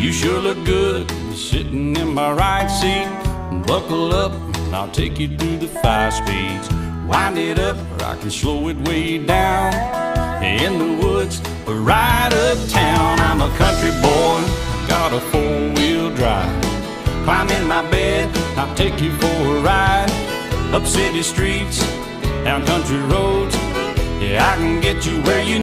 You sure look good sitting in my right seat. Buckle up, and I'll take you through the 5 speeds. Wind it up, or I can slow it way down. In the woods, or right uptown. I'm a country boy, I got a 4-wheel drive. Climb in my bed, I'll take you for a ride. Up city streets, down country roads. Yeah, I can get you where you